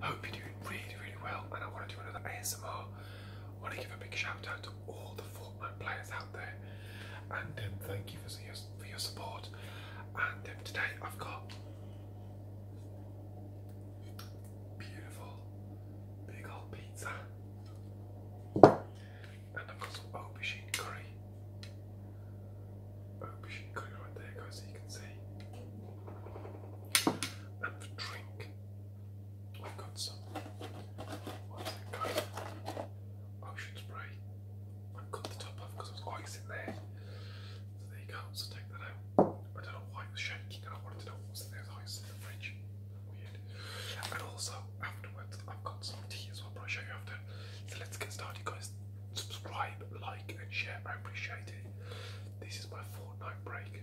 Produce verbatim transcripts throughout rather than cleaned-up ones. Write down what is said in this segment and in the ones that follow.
Hope you're doing really, really well, and I want to do another A S M R. I want to give a big shout out to all the Fortnite players out there, and um, thank you for your, for your support. And um, today I've got beautiful big old pizza, and I've got some aubergine curry. Aubergine curry right there, guys, so you can see. And for drink, I've got some, what's it called? Ocean spray. I've cut the top off because there was ice in there. So there you go, so take that out. I don't know why it was shaking, and I wanted to know what was in there. There's ice in the fridge. Weird. And also, afterwards, I've got some tea as well, but I'll show you after. So let's get started, guys. Subscribe, like, and share. I appreciate it. This is my Fortnite break.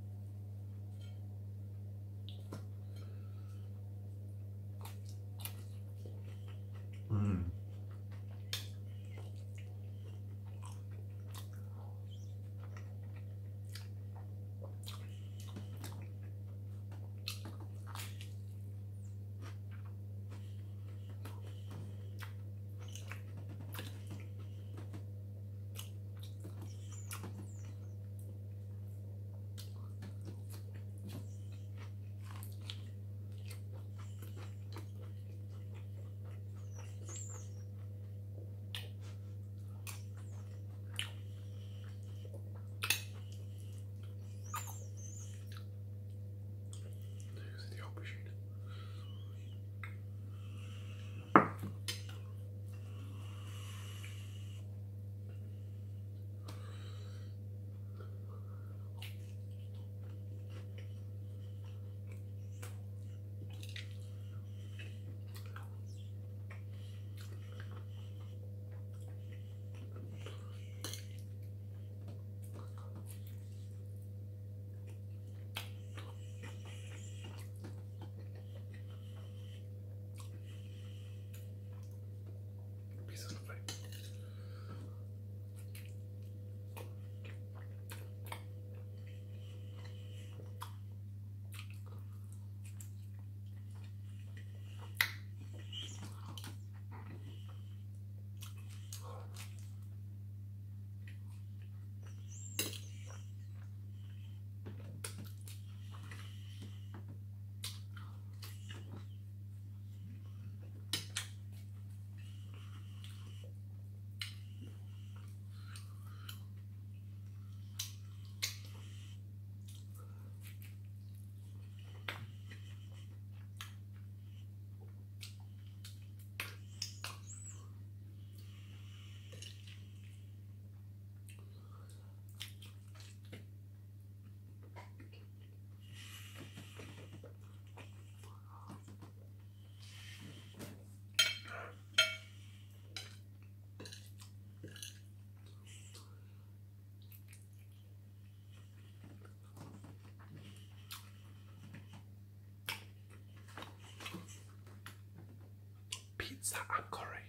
Mm. Pizza and curry.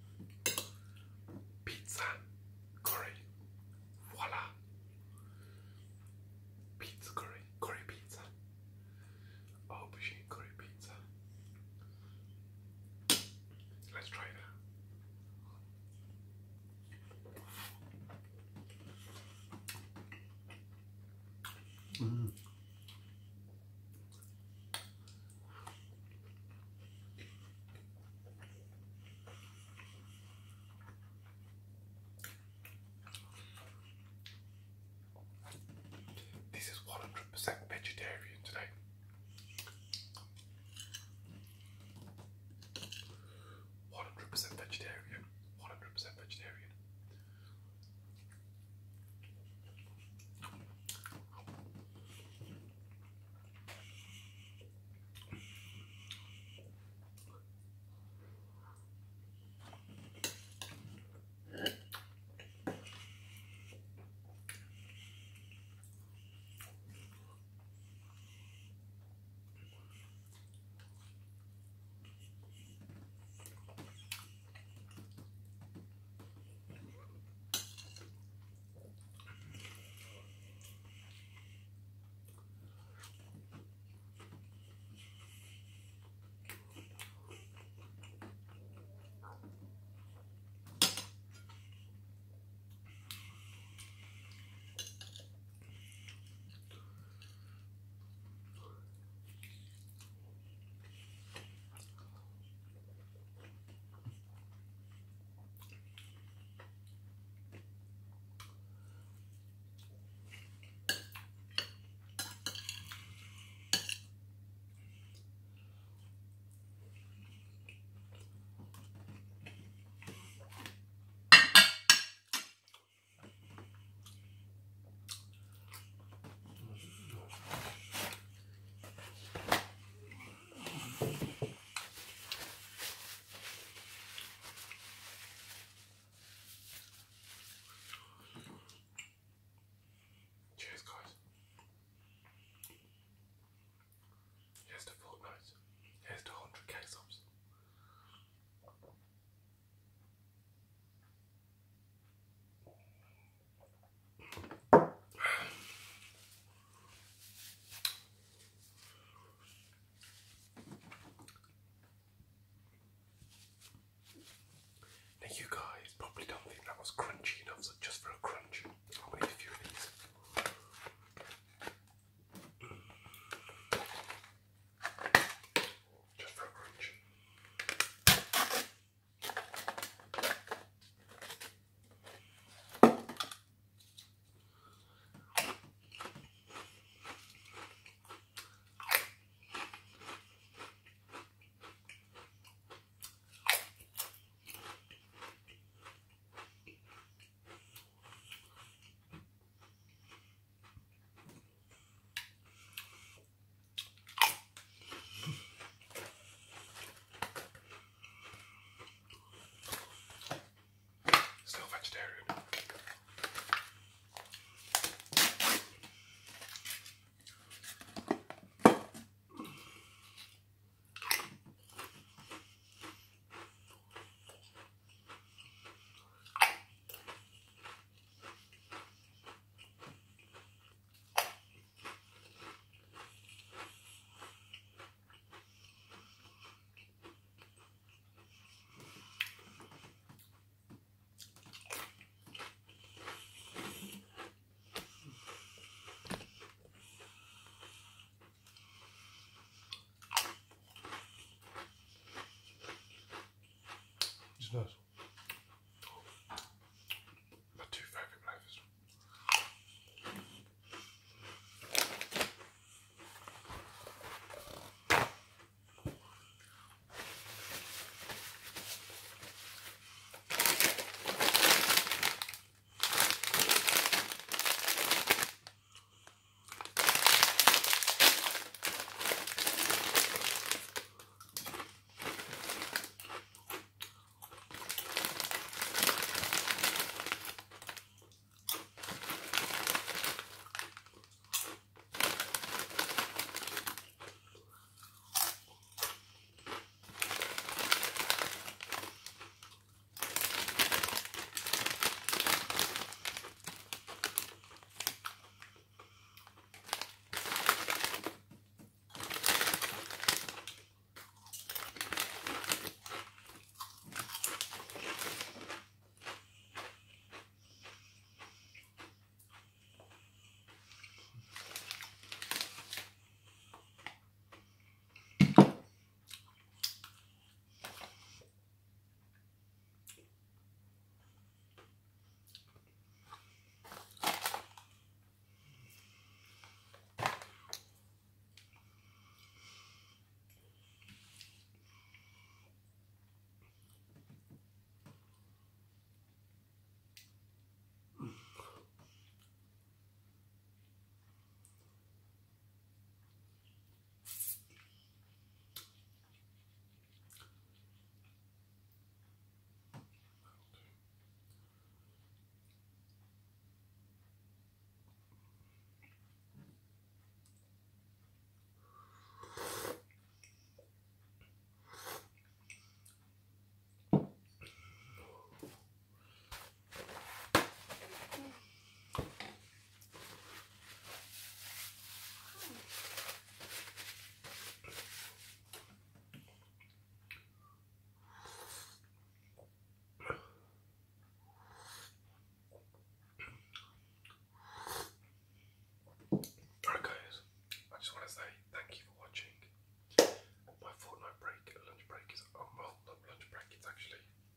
Pizza, curry. Voila. Pizza curry. Curry pizza. Aubergine curry pizza. Let's try it out. Mm. This is one hundred percent vegetarian today. one hundred percent vegetarian. one hundred percent vegetarian. Okay, subs. Now you guys probably don't think that was crunchy enough, so just for a crunch, I'm going to give you a few of these. Just for a crunch. Still vegetarian. It's nice. My two favourite flavours. Alright guys, I just want to say thank you for watching. My fortnight break, lunch break is, oh well, not lunch break, it's actually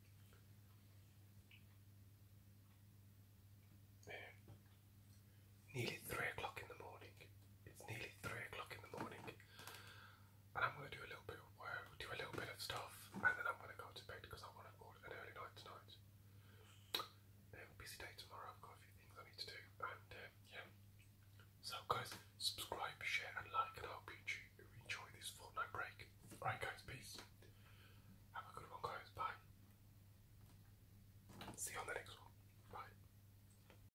yeah, nearly three o'clock in the morning. It's nearly three o'clock in the morning. And I'm going to do a little bit of work, do a little bit of stuff, and then I'm going to go to bed because I want to board an early night tonight. I have a busy day tomorrow, I've got a few things I need to do, and uh, yeah. So guys, subscribe, share and like, and I hope you enjoy this fortnight break. Alright guys, peace. Have a good one guys, bye. See you on the next